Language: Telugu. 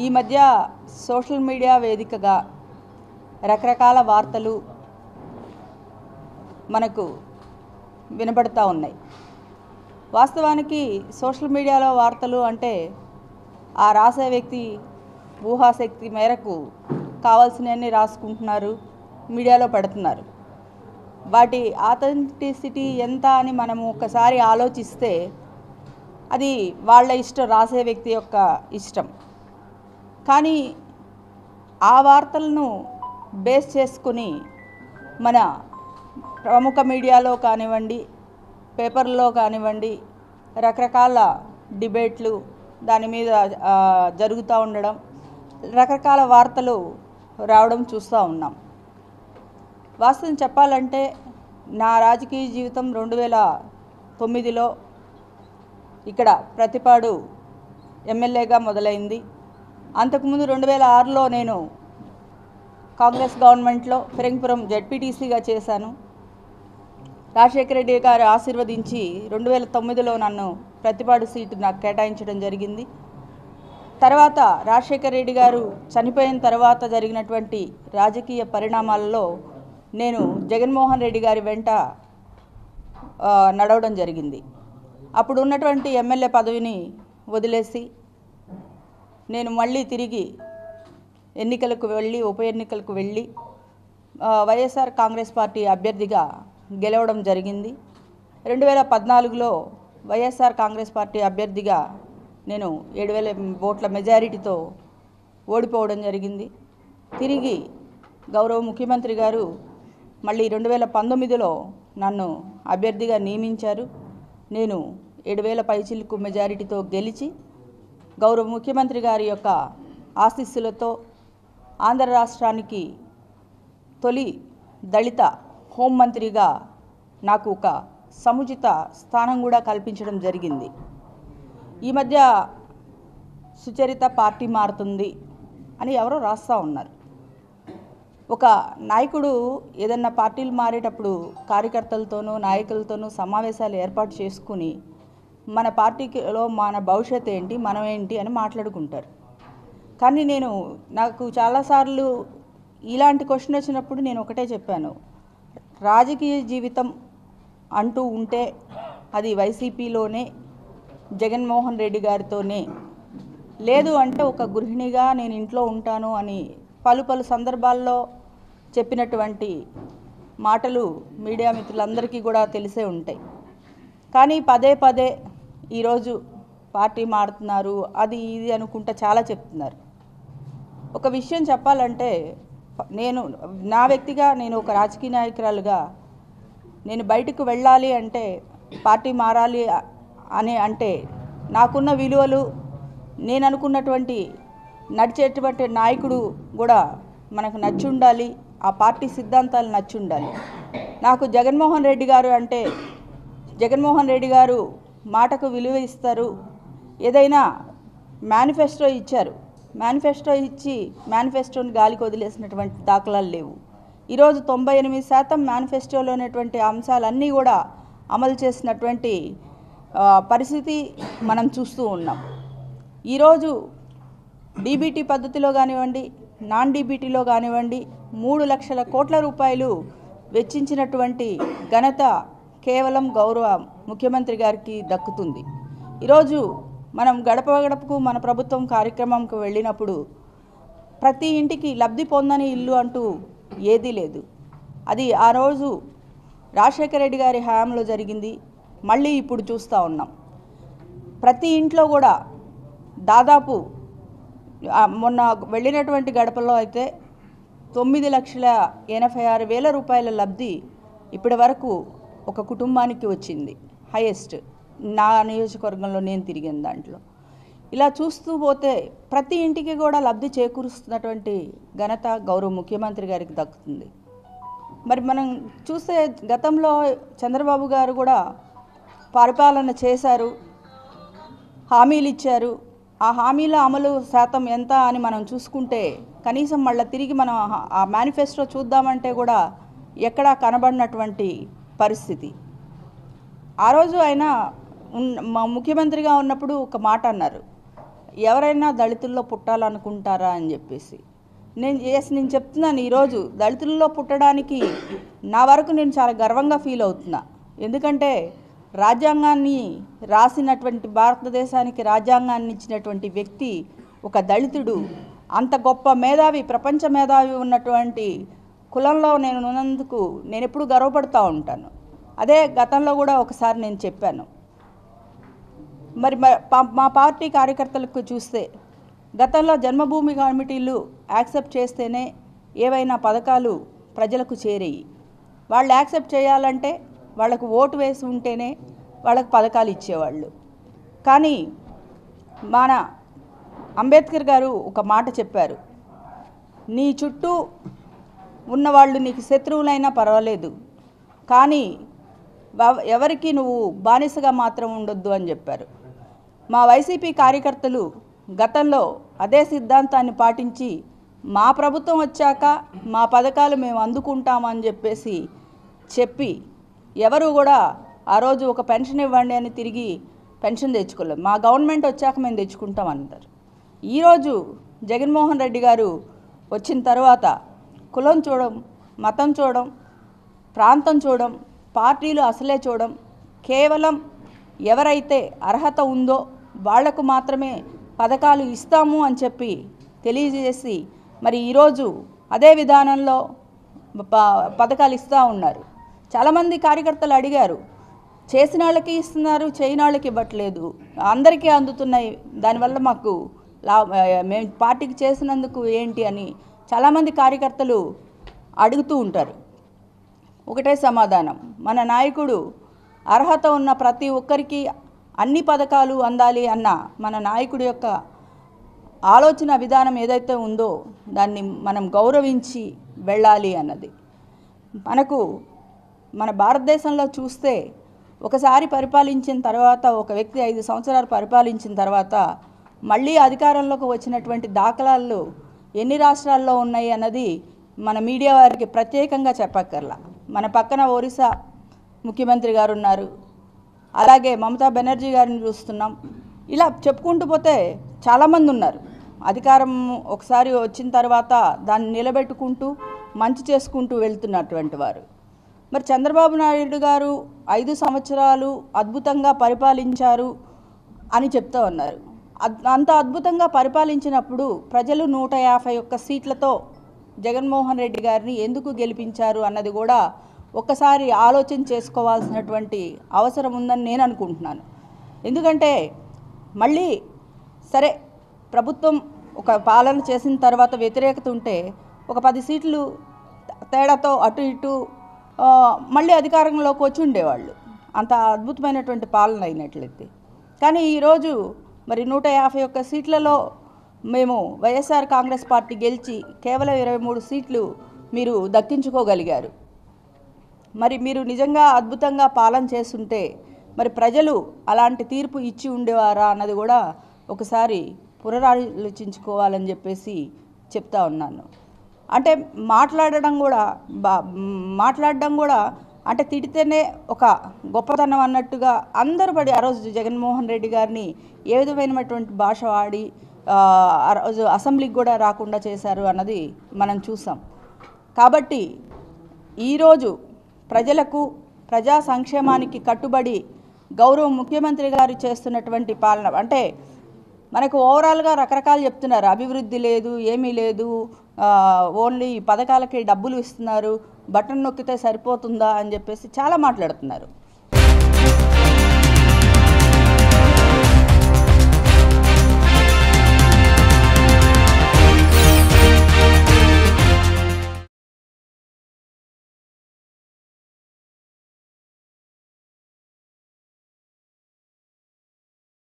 మధ్య సోషల్ మీడియా వేదికగా రకరకాల వార్తలు మనకు వినబడతా ఉన్నాయి. వాస్తవానికి సోషల్ మీడియాలో వార్తలు అంటే ఆ రాసే వ్యక్తి ఊహాశక్తి మేరకు కావాల్సినవన్నీ రాసుకుంటున్నారు, మీడియాలో పెడుతున్నారు. వాటి ఆథెంటిసిటీ ఎంత అని మనము ఒకసారి ఆలోచిస్తే అది వాళ్ళ ఇష్టం, రాసే వ్యక్తి యొక్క ఇష్టం. కానీ ఆ వార్తలను బేస్ చేసుకుని మన ప్రముఖ మీడియాలో కానివ్వండి, పేపర్లో కానివ్వండి, రకరకాల డిబేట్లు దాని మీద జరుగుతూ ఉండడం, రకరకాల వార్తలు రావడం చూస్తూ ఉన్నాం. వాస్తవం చెప్పాలంటే నా రాజకీయ జీవితం 2009లో ఇక్కడ ప్రతిపాడు ఎమ్మెల్యేగా మొదలైంది. అంతకుముందు 2006లో నేను కాంగ్రెస్ గవర్నమెంట్లో ఫిరంగిపురం జెడ్పీటీసీగా చేశాను. రాజశేఖర రెడ్డి గారు ఆశీర్వదించి 2009లో నన్ను ప్రతిపాడు సీటు నాకు కేటాయించడం జరిగింది. తర్వాత రాజశేఖర రెడ్డి గారు చనిపోయిన తర్వాత జరిగినటువంటి రాజకీయ పరిణామాలలో నేను జగన్మోహన్ రెడ్డి గారి వెంట నడవడం జరిగింది. అప్పుడు ఉన్నటువంటి ఎమ్మెల్యే పదవిని వదిలేసి నేను మళ్ళీ తిరిగి ఉప ఎన్నికలకు వెళ్ళి వైఎస్ఆర్ కాంగ్రెస్ పార్టీ అభ్యర్థిగా గెలవడం జరిగింది. 2014లో వైఎస్ఆర్ కాంగ్రెస్ పార్టీ అభ్యర్థిగా నేను 7,000 ఓట్ల మెజారిటీతో ఓడిపోవడం జరిగింది. తిరిగి గౌరవ ముఖ్యమంత్రి గారు మళ్ళీ 2019లో నన్ను అభ్యర్థిగా నియమించారు. నేను 7,000 పైచిలకు మెజారిటీతో గెలిచి గౌరవ ముఖ్యమంత్రి గారి యొక్క ఆశీస్సులతో ఆంధ్ర రాష్ట్రానికి తొలి దళిత హోంమంత్రిగా నాకు ఒక సముచిత స్థానం కూడా కల్పించడం జరిగింది. ఈ మధ్య సుచరిత పార్టీ మారుతుంది అని ఎవరో రాస్తూ ఉన్నారు. ఒక నాయకుడు ఏదన్నా పార్టీలు మారేటప్పుడు కార్యకర్తలతోనూ నాయకులతోనూ సమావేశాలు ఏర్పాటు చేసుకుని మన పార్టీలో మన భవిష్యత్తు ఏంటి, మనం ఏంటి అని మాట్లాడుకుంటారు. కానీ నాకు చాలాసార్లు ఇలాంటి క్వశ్చన్ వచ్చినప్పుడు నేను ఒకటే చెప్పాను, రాజకీయ జీవితం అంటూ ఉంటే అది వైసీపీలోనే జగన్మోహన్ రెడ్డి గారితోనే, లేదు అంటే ఒక గృహిణిగా నేను ఇంట్లో ఉంటాను అని పలు సందర్భాల్లో చెప్పినటువంటి మాటలు మీడియా మిత్రులందరికీ కూడా తెలిసే ఉంటాయి. కానీ పదే ఈరోజు పార్టీ మారుతున్నారు, అది ఇది అనుకుంటా చాలా చెప్తున్నారు. ఒక విషయం చెప్పాలంటే నా వ్యక్తిగా నేను ఒక రాజకీయ నాయకురాలుగా నేను బయటకు వెళ్ళాలి అంటే, పార్టీ మారాలి అని అంటే నాకున్న విలువలు, నేను అనుకున్నటువంటి నడిచేటువంటి నాయకుడు కూడా మనకు నచ్చి ఉండాలి, ఆ పార్టీ సిద్ధాంతాలు నచ్చి ఉండాలి. నాకు జగన్మోహన్ రెడ్డి గారు అంటే, జగన్మోహన్ రెడ్డి గారు మాటకు విలువ ఇస్తారు. ఏదైనా మేనిఫెస్టో ఇచ్చారు, మేనిఫెస్టో ఇచ్చి మేనిఫెస్టోని గాలికి వదిలేసినటువంటి దాఖలాలు లేవు. ఈరోజు 98% మేనిఫెస్టోలో ఉన్నటువంటి అంశాలన్నీ కూడా అమలు చేసినటువంటి పరిస్థితి మనం చూస్తూ ఉన్నాం. ఈరోజు డీబీటీ పద్ధతిలో కానివ్వండి, నాన్ డీబీటీలో కానివ్వండి 3 లక్షల కోట్ల రూపాయలు వెచ్చించినటువంటి ఘనత కేవలం గౌరవ ముఖ్యమంత్రి గారికి దక్కుతుంది. ఈరోజు మనం గడప గడపకు మన ప్రభుత్వం కార్యక్రమంకు వెళ్ళినప్పుడు ప్రతి ఇంటికి లబ్ధి పొందని ఇల్లు అంటూ ఏదీ లేదు. అది ఆ రోజు రాజశేఖర రెడ్డి గారి హయాంలో జరిగింది, మళ్ళీ ఇప్పుడు చూస్తూ ఉన్నాం. ప్రతి ఇంట్లో కూడా దాదాపు మొన్న వెళ్ళినటువంటి గడపలో అయితే 9,86,000 రూపాయల లబ్ధి ఇప్పటి వరకు ఒక కుటుంబానికి వచ్చింది, హైయెస్ట్ నా నియోజకవర్గంలో నేను తిరిగిన దాంట్లో. ఇలా చూస్తూ పోతే ప్రతి ఇంటికి కూడా లబ్ధి చేకూరుస్తున్నటువంటి ఘనత గౌరవ ముఖ్యమంత్రి గారికి దక్కుతుంది. మరి మనం చూస్తే గతంలో చంద్రబాబు గారు కూడా పరిపాలన చేశారు, హామీలు ఇచ్చారు. ఆ హామీల అమలు శాతం ఎంత అని మనం చూసుకుంటే కనీసం మళ్ళీ తిరిగి మనం ఆ మేనిఫెస్టో చూద్దామంటే కూడా ఎక్కడా కనబడినటువంటి పరిస్థితి. ఆ రోజు ఆయన ముఖ్యమంత్రిగా ఉన్నప్పుడు ఒక మాట అన్నారు, ఎవరైనా దళితుల్లో పుట్టాలనుకుంటారా అని చెప్పేసి నేను చెప్తున్నాను. ఈరోజు దళితుల్లో పుట్టడానికి నా వరకు నేను చాలా గర్వంగా ఫీల్ అవుతున్నా. ఎందుకంటే రాజ్యాంగాన్ని రాసినటువంటి, భారతదేశానికి రాజ్యాంగాన్ని ఇచ్చినటువంటి వ్యక్తి ఒక దళితుడు. అంత గొప్ప మేధావి, ప్రపంచ మేధావి ఉన్నటువంటి కులంలో నేను ఉన్నందుకు నేను ఎప్పుడు గర్వపడుతూ ఉంటాను. అదే గతంలో కూడా ఒకసారి నేను చెప్పాను. మరి మా పార్టీ కార్యకర్తలకు చూస్తే గతంలో జన్మభూమి కమిటీలు యాక్సెప్ట్ చేస్తేనే ఏవైనా పథకాలు ప్రజలకు చేరేయి. వాళ్ళు యాక్సెప్ట్ చేయాలంటే వాళ్ళకు ఓటు వేసి ఉంటేనే వాళ్ళకు పథకాలు ఇచ్చేవాళ్ళు. కానీ మన అంబేద్కర్ గారు ఒక మాట చెప్పారు, నీ చుట్టూ ఉన్నవాళ్ళు నీకు శత్రువులైనా పర్వాలేదు, కానీ ఎవరికి నువ్వు బానిసగా మాత్రం ఉండొద్దు అని చెప్పారు. మా వైసీపీ కార్యకర్తలు గతంలో అదే సిద్ధాంతాన్ని పాటించి మా ప్రభుత్వం వచ్చాక మా పథకాలు మేము అందుకుంటామని చెప్పి ఎవరు కూడా ఆ రోజు ఒక పెన్షన్ ఇవ్వండి అని తిరిగి పెన్షన్ తెచ్చుకోలేదు. మా గవర్నమెంట్ వచ్చాక మేము తెచ్చుకుంటాం అంటారు. ఈరోజు జగన్మోహన్ రెడ్డి గారు వచ్చిన తర్వాత కులం చూడం, మతం చూడం, ప్రాంతం చూడం, పార్టీలు అసలే చూడం, కేవలం ఎవరైతే అర్హత ఉందో వాళ్లకు మాత్రమే పథకాలు ఇస్తాము అని చెప్పి తెలియజేసి మరి ఈరోజు అదే విధానంలో పథకాలు ఇస్తూ ఉన్నారు. చాలామంది కార్యకర్తలు అడిగారు, చేసిన వాళ్ళకి ఇస్తున్నారు, చేయని వాళ్ళకి ఇవ్వట్లేదు, అందరికీ అందుతున్నాయి, దానివల్ల మాకు మేము పార్టీకి చేసినందుకు ఏంటి అని చాలామంది కార్యకర్తలు అడుగుతూ ఉంటారు. ఒకటే సమాధానం, మన నాయకుడు అర్హత ఉన్న ప్రతి ఒక్కరికి అన్ని పథకాలు అందాలి అన్న మన నాయకుడి యొక్క ఆలోచన విధానం ఏదైతే ఉందో దాన్ని మనం గౌరవించి వెళ్ళాలి అన్నది. మన భారతదేశంలో చూస్తే ఒకసారి పరిపాలించిన తర్వాత, ఒక వ్యక్తి 5 సంవత్సరాలు పరిపాలించిన తర్వాత మళ్ళీ అధికారంలోకి వచ్చినటువంటి దాఖలాలు ఎన్ని రాష్ట్రాల్లో ఉన్నాయి అన్నది మన మీడియా వారికి ప్రత్యేకంగా చెప్పక్కర్లా. మన పక్కన ఒరిస్సా ముఖ్యమంత్రి గారు ఉన్నారు, అలాగే మమతా బెనర్జీ గారిని చూస్తున్నాం. ఇలా చెప్పుకుంటూ పోతే చాలామంది ఉన్నారు. అధికారం ఒకసారి వచ్చిన తర్వాత దాన్ని నిలబెట్టుకుంటూ మంచి చేసుకుంటూ వెళ్తున్నటువంటి వారు. మరి చంద్రబాబు నాయుడు గారు 5 సంవత్సరాలు అద్భుతంగా పరిపాలించారు అని చెప్తూ ఉన్నారు. అంత అద్భుతంగా పరిపాలించినప్పుడు ప్రజలు 151 సీట్లతో జగన్మోహన్ రెడ్డి గారిని ఎందుకు గెలిపించారు అన్నది కూడా ఒక్కసారి ఆలోచన చేసుకోవాల్సినటువంటి అవసరం ఉందని నేను అనుకుంటున్నాను. ఎందుకంటే మళ్ళీ సరే ప్రభుత్వం ఒక పాలన చేసిన తర్వాత వ్యతిరేకత ఉంటే ఒక 10 సీట్లు తేడాతో అటు ఇటు మళ్ళీ అధికారంలోకి వచ్చి ఉండేవాళ్ళు, అంత అద్భుతమైనటువంటి పాలన అయినట్లయితే. కానీ ఈరోజు మరి 151 సీట్లలో మేము వైఎస్ఆర్ కాంగ్రెస్ పార్టీ గెలిచి కేవలం 23 సీట్లు మీరు దక్కించుకోగలిగారు. మరి మీరు నిజంగా అద్భుతంగా పాలన చేస్తుంటే మరి ప్రజలు అలాంటి తీర్పు ఇచ్చి ఉండేవారా అన్నది కూడా ఒకసారి పునరాలోచించుకోవాలని చెప్పేసి చెప్తా ఉన్నాను. అంటే మాట్లాడడం కూడా అంటే తిడితేనే ఒక గొప్పతనం అన్నట్టుగా అందరూ పడి ఆ రోజు జగన్మోహన్ రెడ్డి గారిని ఏ విధమైనటువంటి భాష వాడి ఆ రోజు అసెంబ్లీకి కూడా రాకుండా చేశారు అన్నది మనం చూసాం. కాబట్టి ఈరోజు ప్రజలకు ప్రజా సంక్షేమానికి కట్టుబడి గౌరవ ముఖ్యమంత్రి గారు చేస్తున్నటువంటి పాలన అంటే మనకు ఓవరాల్గా రకరకాలు చెప్తున్నారు, అభివృద్ధి లేదు, ఏమీ లేదు, ఓన్లీ పథకాలకి డబ్బులు ఇస్తున్నారు, బటన్ నొక్కితే సరిపోతుందా అని చెప్పేసి చాలా మాట్లాడుతున్నారు.